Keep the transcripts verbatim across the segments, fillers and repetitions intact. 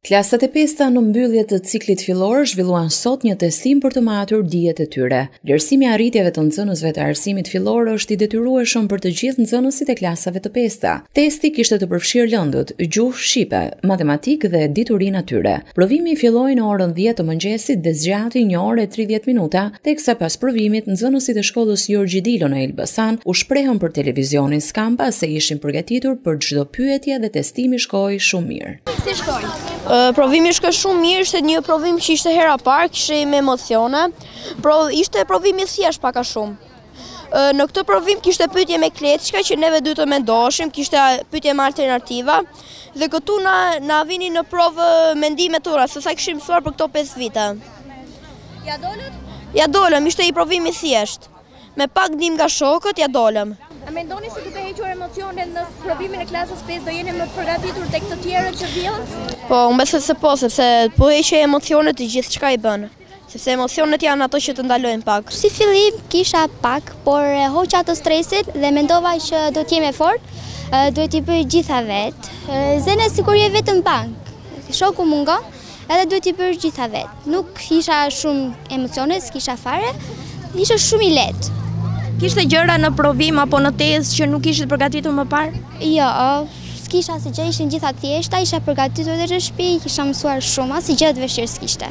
Klasat e pesta në mbyllje të ciklit fillor zhvilluan sot një testim për të matur dijet e tyre. Vlerësimi i arritjeve të nxënësve të arsimit fillor është i detyrueshëm për të gjithë nxënësit e klasave të pesta. Testi kishte të përfshirë lëndët gjuhë shqipe, matematikë dhe diturinë atyre. Provimi filloi në orën dhjetë të mëngjesit dhe zgjati një orë e tridhjetë minuta, teksa pas provimit nxënësit e shkollës Gjorgji Dilo në Elbasan u shprehën për televizionin Skampa se ishin përgatitur për çdo pyetje dhe testimi shkoi shumë mirë. Si shkoi? Uh, provimi shkoi shumë mirë, ishte një provim që ishte hera parë, kishte me emocione, pro, ishte provimi thjesht pak a shumë. Uh, në këtë provim kishte pyetje me kleçka që neve duhet të mendoshim, kishte pyetje me alternativa dhe këtu na na vini në provë mendimet tona, se sa kishim mësuar për këto pesë vite. Ja dolët? Ja dolëm, ishte i provimi thjesht. Me pak ndihmë nga shokët ja dolëm. A mendoni se duke hequr emocionet në provimin e klasës pesë do jeni më të përgatitur tek të tjerët që vijnë? Po, unë besoj se po, sepse po heqë emocionet të gjithçka i bën. Sepse emocionet janë ato që të ndalojnë pak. Si fillim kisha pak, por hoqa të stresit dhe mendova që do t'jem e fort, duhet t'i bëj gjitha vetë. Zene sikur je vetëm bank, shoku mungon, edhe duhet t'i bëj gjitha vetë. Nuk isha shumë emocione, s'kisha fare, isha shumë i lehtë. Kishte gjëra në provim apo në tezë që nuk ishit përgatitur më parë? Jo, s'kisha si gjë, ishin gjitha thjeshta, isha përgatitur dhe në shtëpi, kisha mësuar shumë, as si gjë të vështirë s'kishte.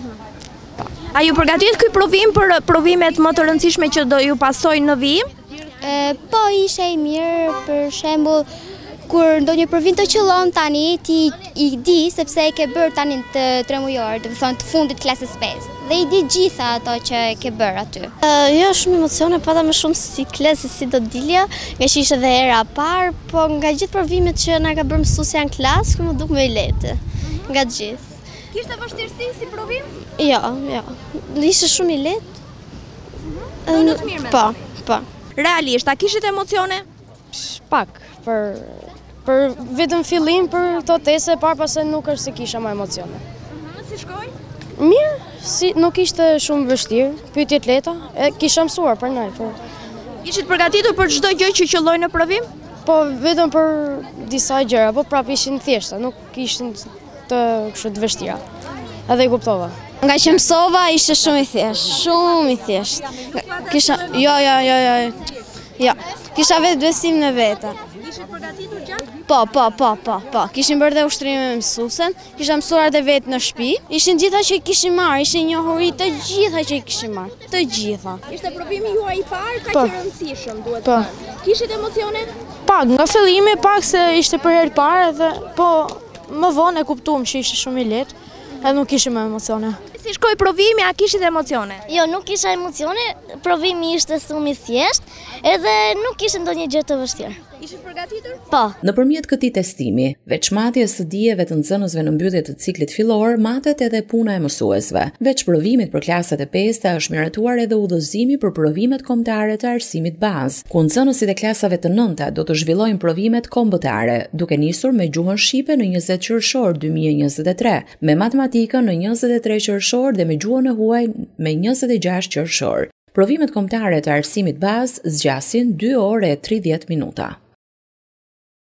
A ju përgatit ky provim për provimet më të rëndësishme që do ju pasojnë në vijim? Po, ishe i mirë, për shembull, kur ndonjë provim të qëllon tani, ti i di sepse e ke bërë tani të tremujor, dhe thonë të fundit klasës pesë. Dhe i di gjitha ato që e ke bërë aty. Uh, jo, shumë emocione, pata më shumë si klasë, si do dilja, nga që ishte dhe era parë, po nga gjithë provimet që na ka bërë mësuesja në klasë, ku më duk më i lehtë, nga gjithë. Kishte vështirësi si provim? Jo, jo, ishte shumë i lehtë. Dolët mirë me? Po, po. Realisht, a kishit emocione? Pak, për, për vetëm fillim për këto teste e parë, pastaj nuk është se kisha më emocione. Si shkoi? Mirë, si, nuk ishte shumë vështirë, pyetje të lehta, e kisha mësuar për ne. Për... Ishit përgatitur për çdo gjë që qëlloi në provim? Po vetëm për disa gjëra, po prapë ishin thjeshta, nuk ishin të kështu të vështira. Edhe i kuptova. Nga që mësova ishte shumë i thjeshtë, shumë i thjeshtë. Kisha, jo, jo, jo, jo. Jo, kisha vetë besim në vete. Ishit përgatitur gjatë? Po, po, po, po, po. Kishin bërë dhe ushtrime me mësuesen, kisha mësuar dhe vetë në shtëpi. Ishin gjitha që i kishin marrë, ishin njohuri të gjitha që i kishin marrë, të gjitha. Ishte provimi juaj i parë, ka Po. që rëndësishëm, duhet Po. të thënë. Kishit emocione? Pak, nga fillimi pak se ishte për herë parë, dhe po më vonë e kuptuam që ishte shumë i lehtë, edhe nuk kishim më emocione. Si shkoi provimi, a kishit emocione? Jo, nuk kisha emocione, provimi ishte shumë i thjeshtë, edhe nuk kishte ndonjë gjë të vështirë. Ishit përgatitur? Po. Nëpërmjet këtij testimi, veç matjes së dijeve të nxënësve në mbyllje të ciklit fillor, matet edhe puna e mësuesve. Veç provimit për klasat e pesta është miratuar edhe udhëzimi për provimet kombëtare të arsimit bazë, ku nxënësit e klasave të nënta do të zhvillojnë provimet kombëtare, duke nisur me gjuhën shqipe në njëzet qershor dy mijë e njëzet e tre, me matematikën në njëzet e tre qershor dhe me gjuhën e huaj me njëzet e gjashtë qershor. Provimet kombëtare të arsimit bazë zgjasin dy orë e tridhjetë minuta.